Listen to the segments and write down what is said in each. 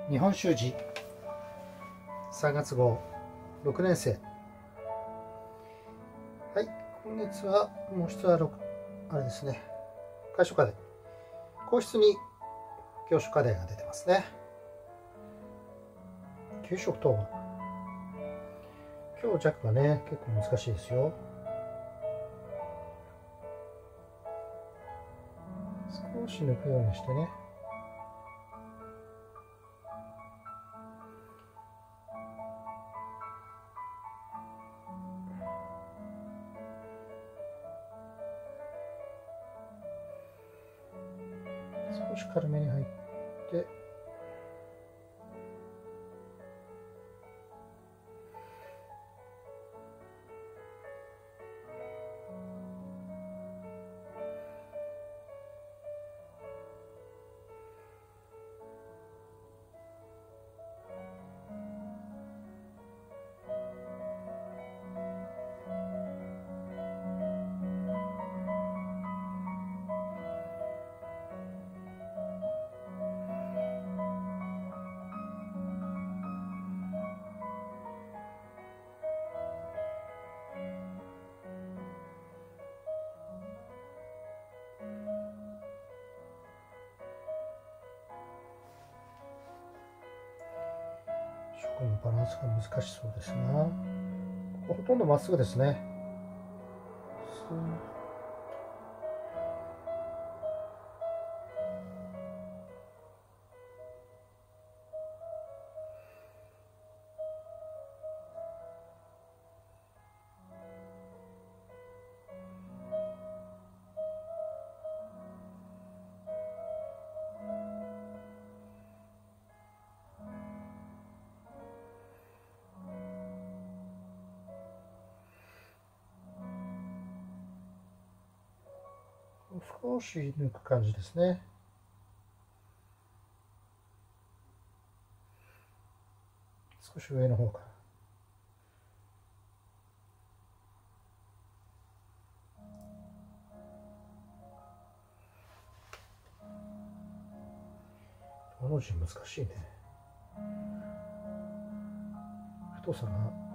日本習字3月号6年生。はい、今月はもう一つはあれですね、楷書課題、皇室に行書課題が出てますね。給食当番、強弱がね結構難しいですよ。少し抜くようにしてね。少し軽めに入って、書のバランスが難しそうですが、ここほとんどまっすぐですね。少し抜く感じですね。少し上の方から。この字難しいね。太さが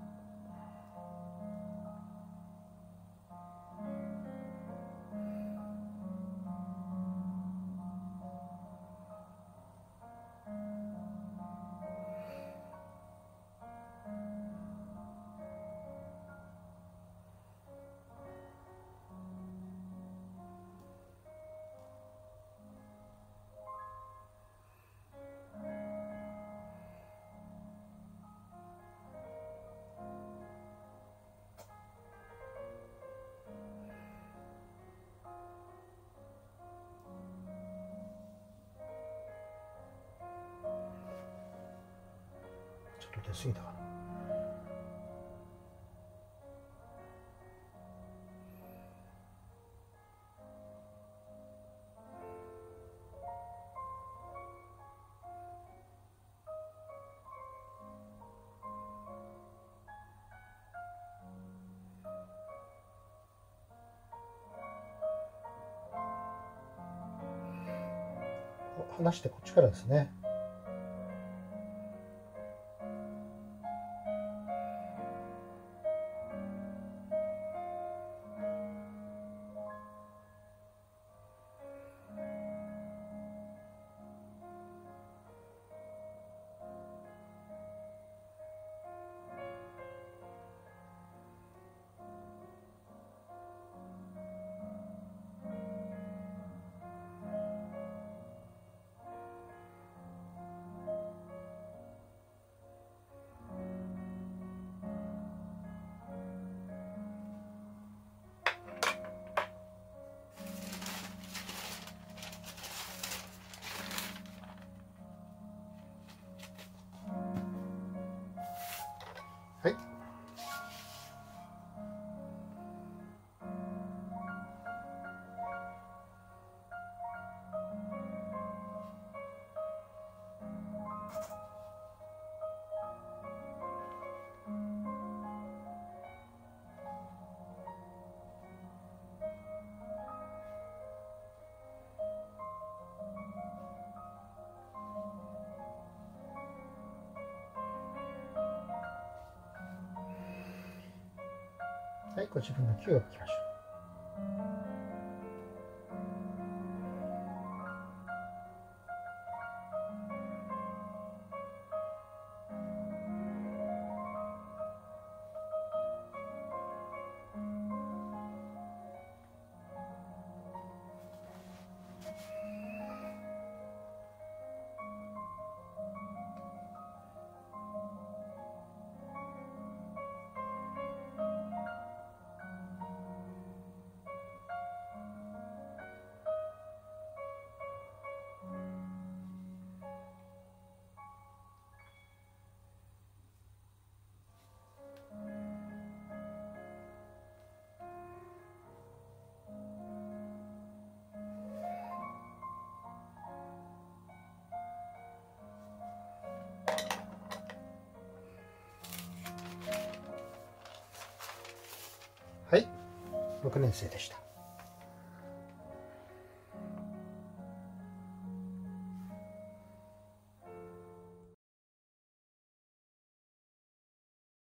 ちょっと出過ぎたかな。離してこっちからですね。 はい、5分の9を書きましょう。はい、6年生でした。